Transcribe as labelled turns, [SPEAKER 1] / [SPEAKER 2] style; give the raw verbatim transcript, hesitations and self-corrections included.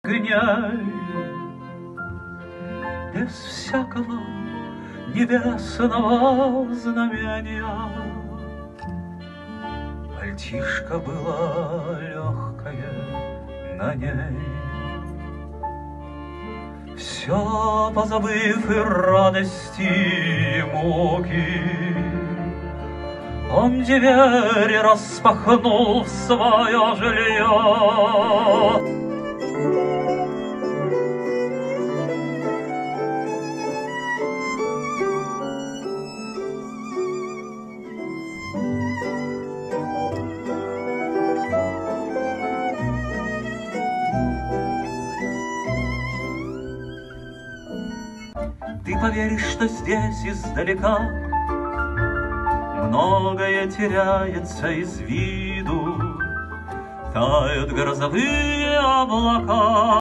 [SPEAKER 1] огня, без всякого небесного знамения. Пальтишко было легкое на ней. Все позабыв и радости, и муки, он двери распахнул в свое жилье. Ты поверишь, что здесь издалека многое теряется из виду, тают грозовые облака.